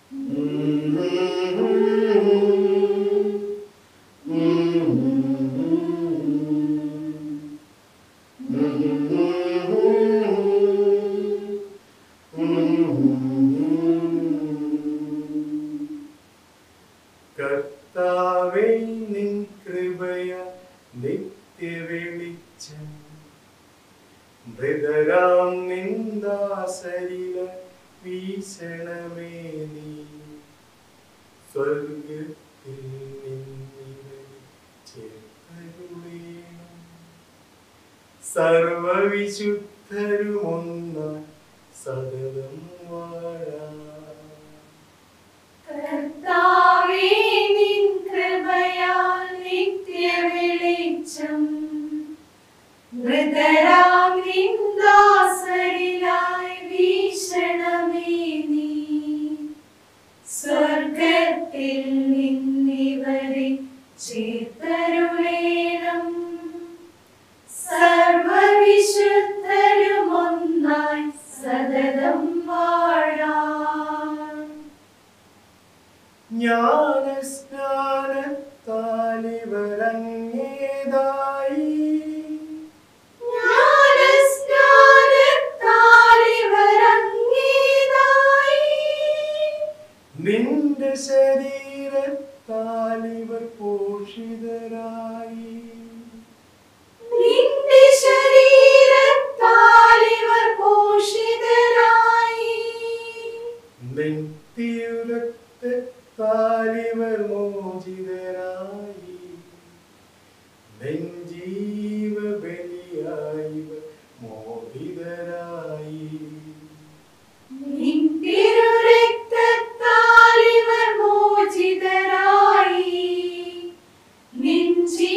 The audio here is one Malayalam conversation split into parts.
കർത്താവേ നിൻ കൃപയ നിത്യവെളിച്ചം മൃതരാം നിന്ദാസരില വീശണമേ നീ സ്വർഗത്തിൽ നിന്നിവരെ ചേർത്തരുളേണം സർവവിശുദ്ധരുമൊന്നായി സതതം വാഴാം. കർത്താവേ നിൻ കൃപയാൽ നിത്യവെളിച്ചം മൃതരാം നിന്ദാസരിലായി വീശണമേ നീ സ്വർഗത്തിൽ നിന്നിവരെ ചേർത്തരുളേണം സർവവിശുദ്ധരുമൊന്നായി സതതം വാഴാം. ജ്ഞാനസ്നാനത്താലിവരങ്ങേതായി നിന്റെ ശരീരത്താലിവർ പോഷിതരായി നിന്റെ ശരീരത്താലിവർ പോഷിതരായി നിൻ തിരുരക്തത്താലിവർ മോചിതരായി നിൻ ജീവബലിയായിവർ മോചിതരായി നിൻ തിരുരക്തത്താലിവർ മോചിതരായി നിൻ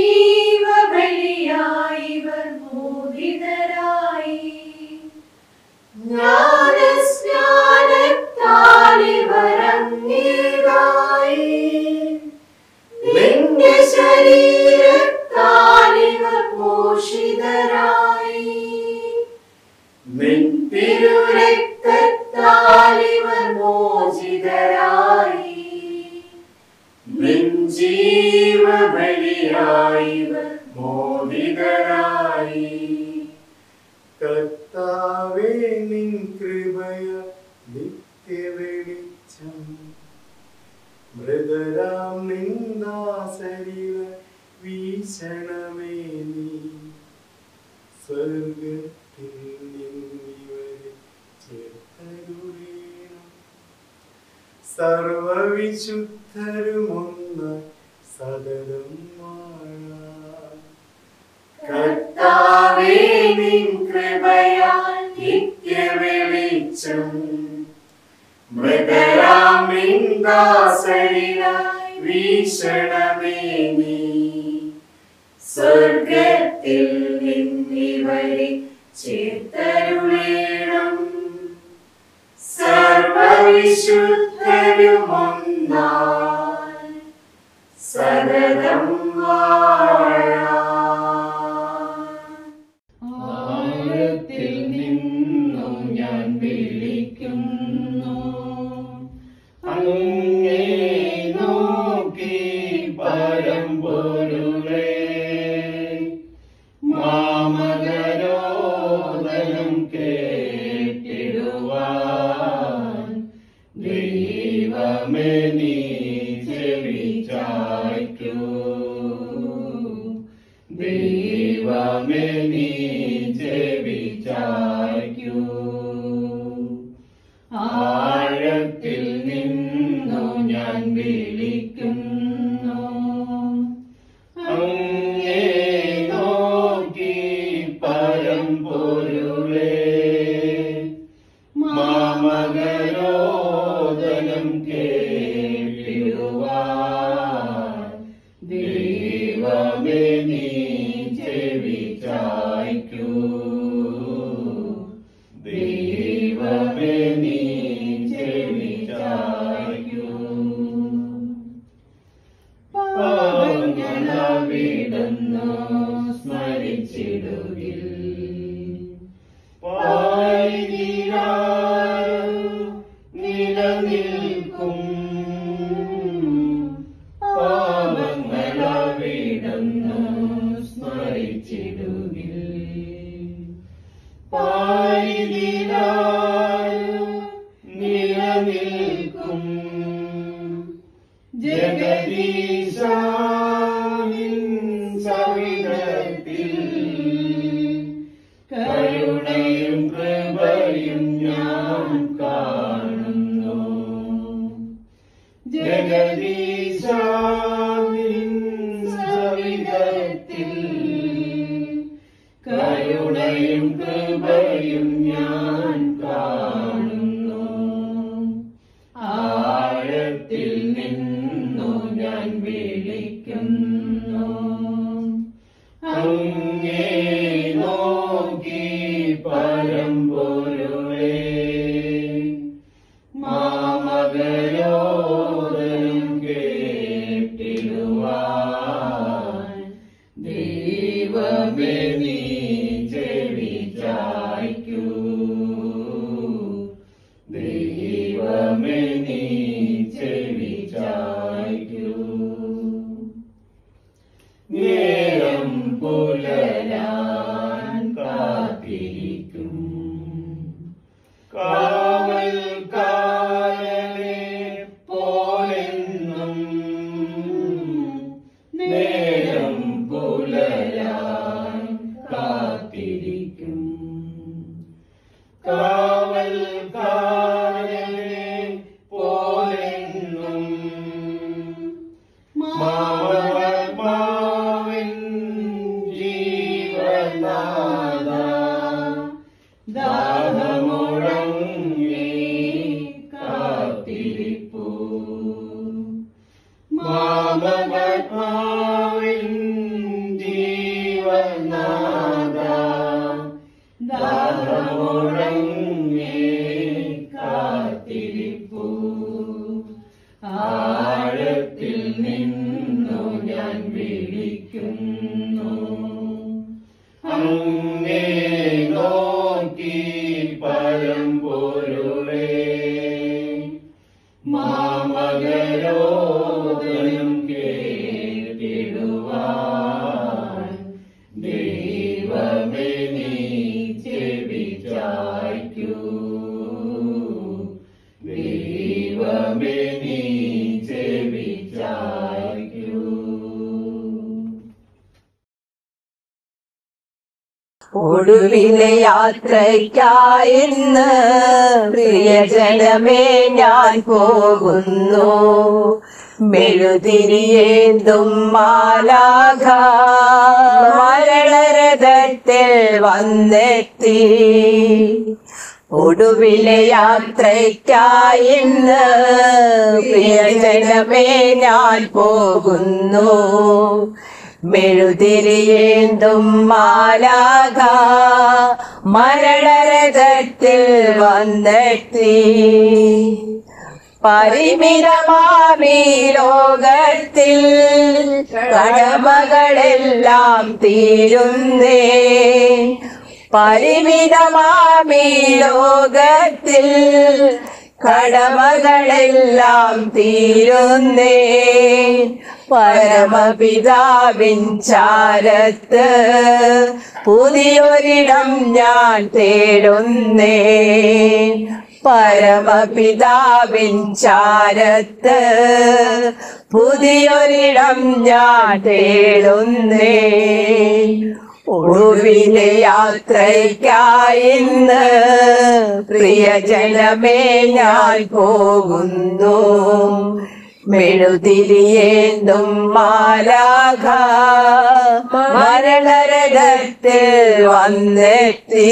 ജീവബലിയായിവർ മോചിതരായി ജ്ഞാനസ്നാനത്താലിവർ അങ്ങേതായി നിന്റെ ശരീരത്താലിവർ പോഷിതരായി നിൻ തിരുരക്തത്താലിവർ മോചിതരായി നിൻ ജീവബലിയായിവർ മോചിതരായി. കർത്താവേ നിൻ കൃപയ നിത്യവെളിച്ചം മൃതരാം നിന്ദാസരില വീശണമേ നീ സ്വർഗത്തിൽ നിന്നിവരെ ചേർത്തരുളേണം സർവവിശുദ്ധരുമൊന്നായി സതതം വാഴാം. കർത്താവേ നിൻ കൃപയാൽ നിത്യവെളിച്ചം മൃതരാം നിന്ദാസരിലായി വീശണമേ നീ സ്വർഗത്തിൽ നിന്നിവരെ ചേർത്തരുളേണം സർവവിശുദ്ധരുമൊന്നായി സതതം വാഴാം. ആഴത്തിൽ നിന്നു ഞാൻ വിളിക്കുന്നു അങ്ങേ നോക്കി പരമ്പൊരുളേ മാമകരോദനം കേട്ടിടുവാൻ ദൈവമേ നീ ചെവിചായ്ക്കൂ ദൈവമേ നീ ചെവിചായ്ക്കൂ ആഴത്തിൽ നിന്നു ഞാൻ വിളിക്കുന്നു അങ്ങേ നോക്കി പരമ്പൊരുളേ മാമകരോദനം കേട്ടിടുവാൻ ദൈവമേ നീ ചെവിചായ്ക്കൂ നിൽക്കും പാവങ്ങളവിടുന്നു സ്മരിച്ചിടുകിൽ പാരിതിലാൽ നിലനിൽക്കും ജഗദീശാവിൻ സവിധത്തിൽ കരുണയും കൃപയും ഞാൻ കാണുന്നു ജഗദീശാവിൻ സവിധത്തിൽ കരുണയും കൃപയും ഞാൻ കാണുന്നു ആഴത്തിൽ നിന്നു ഞാൻ വിളിക്കുന്നു അങ്ങേ നോക്കി പരമ്പൊരുളേ മാമകരോദനം കേട്ടിടുവാൻ ദൈവമേ നീ ചെവി ചായ്ക്കൂ ദൈവമേ നീ ചെവി ചായ്ക്കൂ നേരം പുലരാൻ കാത്തിരിക്കും കാവൽക്കാരനെ പോലെന്നും നേരം പുലരാൻ കാത്തിരിക്കും കാവൽക്കാരനെ പോലെന്നും മാവൻ ജീവനാഥ ദാഹമുഴങ്ങി കാത്തിരിപ്പൂ മാമൻ ജീവനാഥ ദാഹമുഴങ്ങി കാത്തിരിപ്പൂ ആഴത്തിൽ നിന്നു ഞാൻ വിളിക്കുന്നു അങ്ങേ നോക്കി പരമ്പൊരുളേ മാമകരോദനം കേട്ടിടുവാൻ ദൈവമേ നീ ചെവി ചായ്ക്കൂ ദൈവമേ നീ ചെവി ചായ്ക്കൂ ഒടുവിലെ യാത്രയ്ക്കായിന്ന് പ്രിയജനമേ ഞാൻ പോകുന്നു മെഴുതിരിയേന്തും മാലാഖ മരണരഥത്തിൽ വന്നെത്തി ഒടുവിലെ യാത്രയ്ക്കായിന്ന് പ്രിയജനമേ ഞാൻ പോകുന്നു മെഴുതിരിയേന്തും മാലാഖ മരണരഥത്തിൽ വന്നെത്തി പരിമിതമാമീ ലോകത്തിൽ കടമകളെല്ലാം തീരുന്നേ പരിമിതമാമീ ലോകത്തിൽ കടമകളെല്ലാം തീരുന്നേ പരമപിതാവിൻ ചാരത്ത് പുതിയൊരിടം ഞാൻ തേടുന്നേ പരമപിതാവിൻ ചാരത്ത് പുതിയൊരിടം ഞാൻ തേടുന്നേ ഒടുവിലെ യാത്രയ്ക്കായിന്ന് പ്രിയജനമേ ഞാൻ പോകുന്നു മെഴുതിരിയേന്തും മാലാഖ മരണരഥത്തിൽ വന്നെത്തി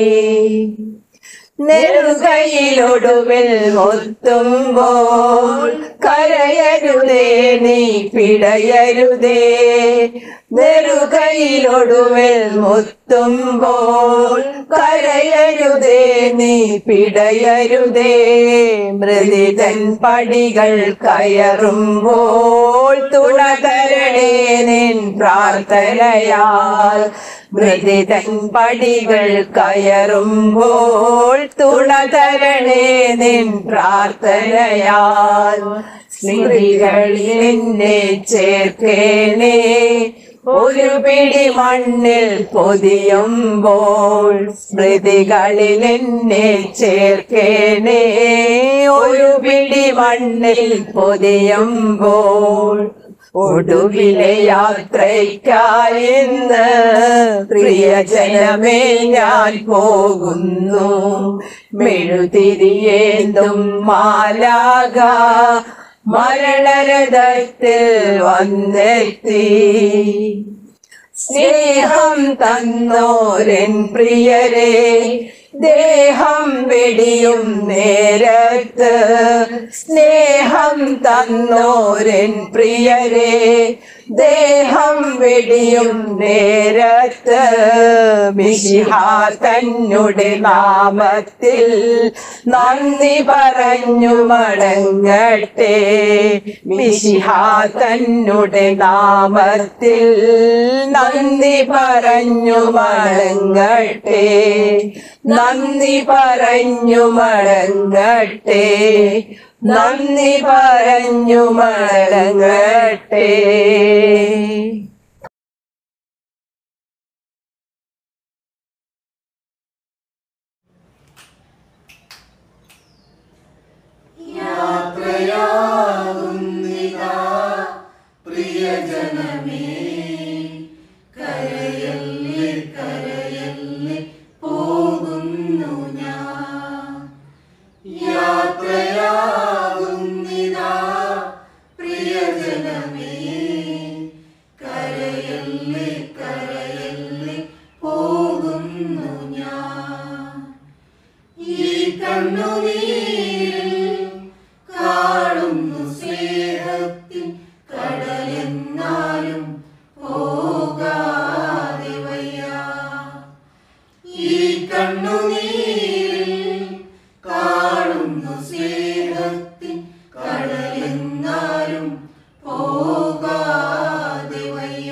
നെറുകയിലൊടുവിൽ മുത്തുമ്പോൾ കരയരുതേ നീ പിടയരുതേ നെറുകയിലൊടുവിൽ മുത്തുമ്പോൾ കരയരുതേ നീ പിടയരുതേ മൃതിതൻ പടികൾ കയറുമ്പോൾ തുണ തരണേ നിൻ പ്രാർത്ഥനയാൽ മൃതിതൻ പടികൾ കയറുമ്പോൾ തുണതരണേ നിൻ പ്രാർത്ഥനയാൽ സ്മൃതികളിൽ എന്നെ ചേർക്കേണേ ഒരു പിടി മണ്ണിൽ പൊതിയുമ്പോൾ സ്മൃതികളിൽ എന്നെ ചേർക്കേണേ ഒരു പിടി മണ്ണിൽ പൊതിയുമ്പോൾ ഒടുവിലെ യാത്രയ്ക്കായി ഇന്ന് പ്രിയജനമേ ഞാൻ പോകുന്നു മെഴുതിരിയേന്തും മാലാക മരണരഥത്തിൽ വന്നെത്തി സ്നേഹം തന്നോരൻ പ്രിയരെ ദേഹം വെടിയും നേരത്ത് സ്നേഹം തന്നോരൻ പ്രിയരെ ദേഹം വെടിയും നേരത്ത് മിശിഹാ തന്നുടെ നാമത്തിൽ നന്ദി പറഞ്ഞു മടങ്ങട്ടെ മിശിഹാ തന്നുടെ നാമത്തിൽ നന്ദി പറഞ്ഞു മടങ്ങട്ടെ നന്ദി പറഞ്ഞു മടങ്ങട്ടെ നന്ദി പറഞ്ഞു മടങ്ങട്ടെ. യാത്രയാകുന്നിതാ പ്രിയജനമേ കരയല്ലേ കരയല്ലേ പോകുന്നു ഞാൻ യാത്രയാകുന്നിതാ പ്രിയജനമേ കരയല്ലേ കരയല്ലേ പോകുന്നു ഞാൻ ഈ കണ്ണുനീരിൽ കാണുന്നു സ്നേഹത്തിൻ കടലെന്നാലും പോകാതെ വയ്യ ഈ കണ്ണുനീരിൽ കാണുന്നു സ്നേഹത്തിൻ കടലെന്നാലും പോകാതെ വയ്യ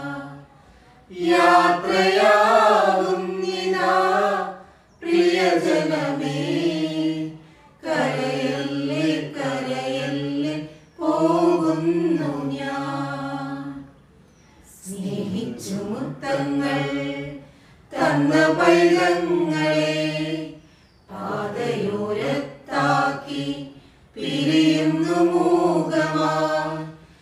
യാത്രയാകുന്നിതാ പ്രിയജനമേ കരയല്ലേ കരയല്ലേ പോകുന്നു ഞാൻ സ്നേഹിച്ചു മുത്തങ്ങൾ തന്ന പൈതങ്ങളെ പാതയോരത്താക്കി പിരിയുന്നു മൂകമായി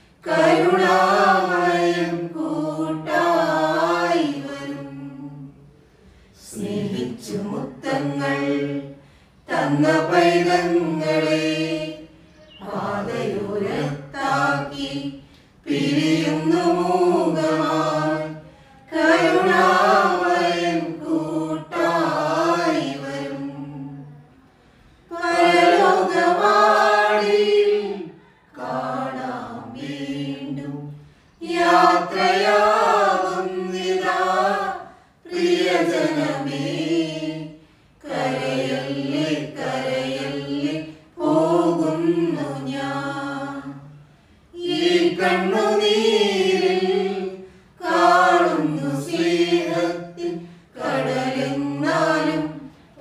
കരുണാമയം കൂട്ടായി വരും സ്നേഹിച്ചു മുത്തങ്ങൾ തന്ന പൈതങ്ങളെ പാതയോരത്താക്കി പിരിയുന്നു മൂകമായി കരുണാമയം കൂട്ടായി വരും പരലോകവാടിയിൽ കാണാം വീണ്ടും യാത്രയാകുന്നിതാ പ്രിയജനമേ കരയല്ലേ കരയല്ലേ പോകുന്നു ഞാൻ ഈ കണ്ണുനീരിൽ കാണുന്നു സ്നേഹത്തിൻ കടലെന്നാലും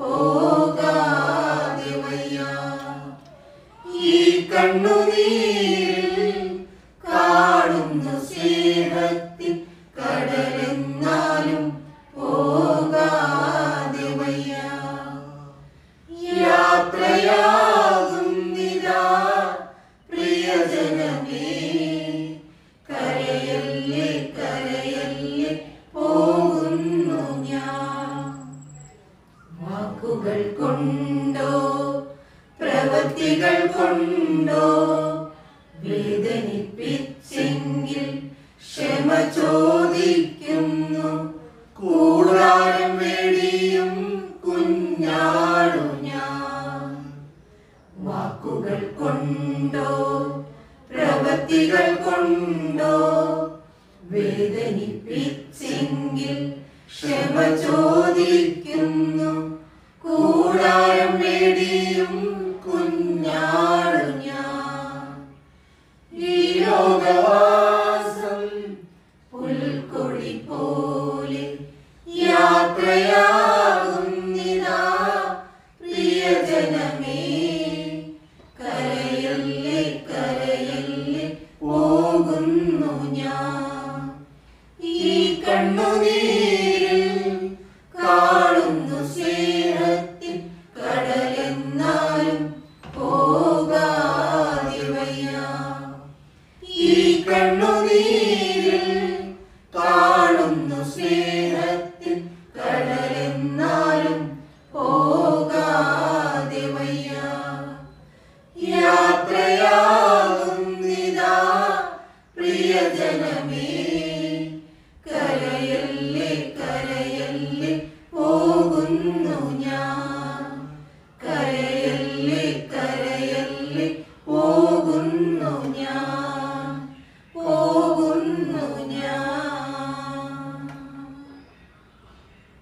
പോകാതെ വയ്യ ഈ കണ്ണുനീരിൽ കാണുന്നു സ്നേഹത്തിൻ കടലെന്നാലും പോകാതെ വയ്യ യാത്രയാകുന്നിതാ പ്രിയജനമേ കരയല്ലേ കരയല്ലേ പോകുന്നു ഞാൻ വാക്കുകൾ കൊണ്ടോ പ്രവൃത്തികൾ കൊണ്ടോ വേദനിപ്പിച്ചെങ്കിൽ ക്ഷമ ചോദിക്കുന്നു കൂടാരം വേടിയും കുഞ്ഞാടു ഞാൻ വാക്കുകൾ കൊണ്ടോ പ്രവൃത്തികൾ കൊണ്ടോ വേദനിപ്പിച്ചെങ്കിൽ ക്ഷമ ചോദിക്കുന്നു കൂടാരം വേടിയും കുഞ്ഞാടു ഞാൻ ഈ ലോകവാസം പുൽക്കൊടി പോലെ എന്നാലും പോകാതെ വയ്യ. ഈ കണ്ണുനീരിൽ കാണുന്നു സ്നേഹത്തിൻ കടലെന്നാലും പോകാതെ വയ്യ. യാത്രയാകുന്നിതാ പ്രിയജനമേ, കരയല്ലേ കരയല്ലേ പോകുന്നു ഞാൻ.